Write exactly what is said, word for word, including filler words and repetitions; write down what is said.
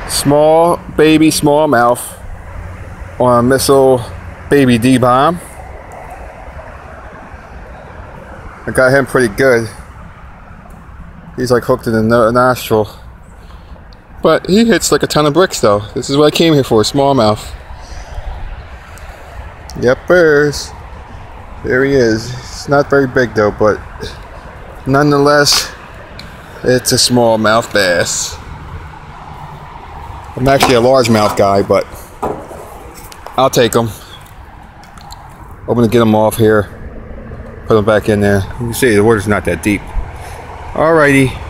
Small baby smallmouth on a missile baby D-bomb. I got him pretty good. He's like hooked in the no nostril. But he hits like a ton of bricks though. This is what I came here for, smallmouth. Yep, bears. There he is. It's not very big though, but nonetheless, it's a smallmouth bass. I'm actually a largemouth guy, but I'll take them. I'm gonna get them off here, put them back in there. You can see the water's not that deep. Alrighty.